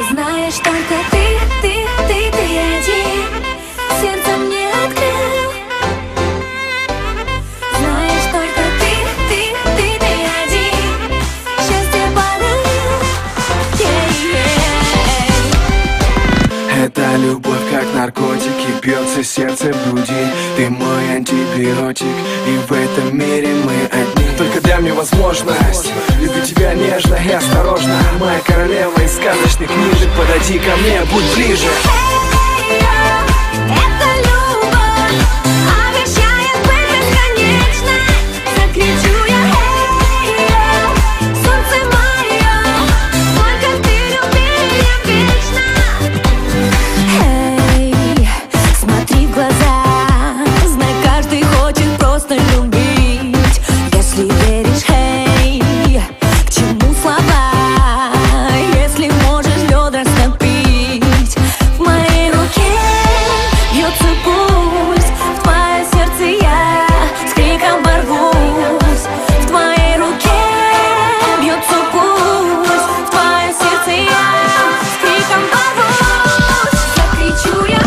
Знаешь, только ты один сердце мне открыл. Знаешь, только ты один счастье подарил. Это любовь как наркотики, бьется сердце в груди. Ты мой антибиотик, и в этом мире мы одни. Только дай мне возможность любить тебя нежно и осторожно. Моя королева из сказочных книжек, подойди ко мне, будь ближе. Это любовь обещает быть бесконечной. Закричу я, солнце мое, только ты люби меня вечно. Эй, смотри в глаза, знай, каждый хочет просто любить. Если веришь, эй, к чему слова, если можешь лед растопить. В моей руке бьется пульс, в твое сердце я с криком ворвусь. В твоей руке бьется пульс, в твое сердце я с криком ворвусь. Закричу я,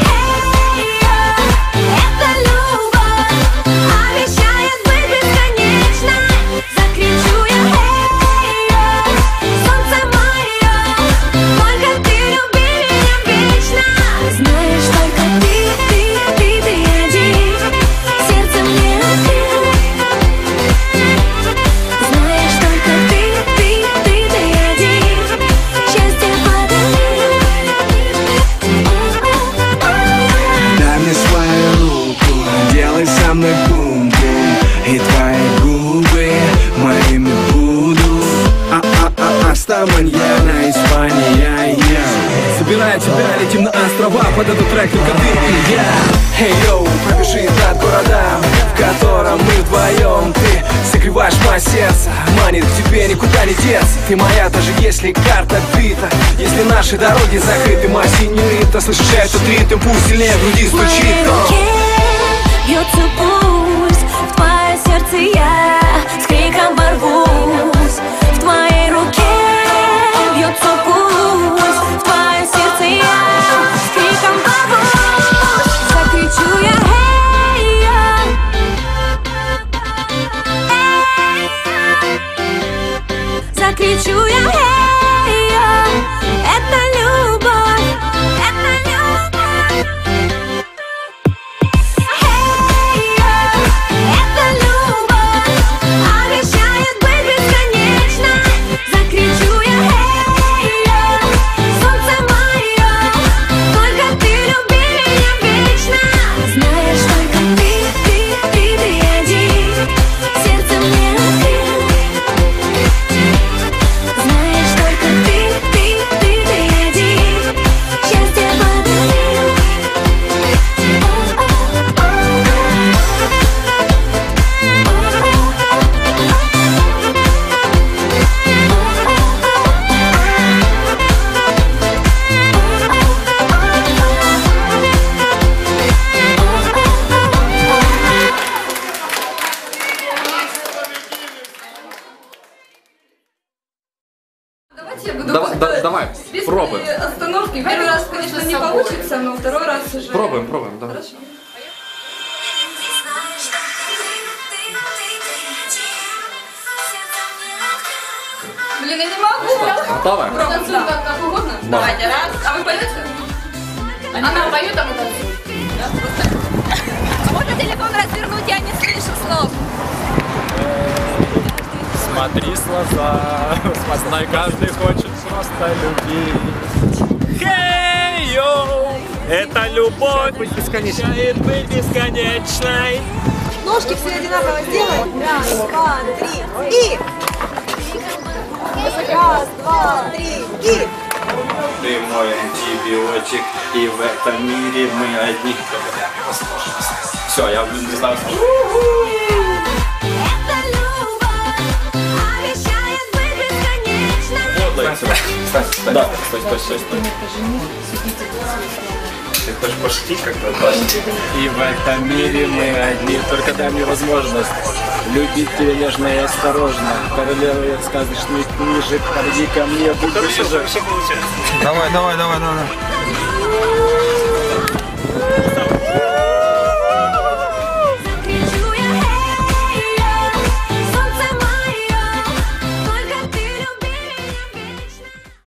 это любовь обещает быть бесконечной. Закричу я, солнце мое, только ты люби меня вечно. Знаешь, только ты один сердце мне открыл. Знаешь, только ты один счастье подарил. Дай мне свою руку, делай со мной бум-бум, и твои губы моими будут. Sta mañana, Испания, Собирая тебя, летим на острова, под этот трек только ты и я. Эй, йоу, пробежи над городом, в котором мы вдвоем. Ты согреваешь мое сердце, манит к тебе, никуда не деться. Ты моя, даже если карта бита, если наши дороги закрыты. Моя синьорита, слышишь этот ритм, пусть сильнее в груди В моей стучит. руке бьется пульс, в твое сердце я с криком ворвусь. В твоей руке бьется пульс, в твое сердце я с криком ворвусь. Закричу я, закричу я, это любовь, это любовь. Это любовь обещает быть бесконечной. Закричу я, солнце мое, только ты люби меня вечно. Знаешь, только ты один сердце мне открыл. Знаешь, только ты один счастье подарил. Давайте я буду Давай, без пробуем. остановки. Первый раз, конечно, не получится, но второй раз уже. Пробуем, давай. Хорошо. Блин, я не могу. Давай. Танцуем как угодно. Давайте, раз. А вы поете? Она поет, а мы танцуем. А можно телефон развернуть, я не слышу слов. Смотри с глаза, знай, каждый хочет просто любить. Хей-йоу, это любовь обещает быть бесконечной. Ножки все одинаково сделай. Раз, два, три, и... Раз, два, три, и... Ты мой антибиотик, и в этом мире мы одни. Все, я не знаю. Стой. Да, стой. Ты хочешь пошутить как-то? И в этом мире мы одни, только дай мне возможность. любить тебя нежно и осторожно. Королева сказочных книжек, подойди ко мне, будь Хорошо, вообще получается. Давай.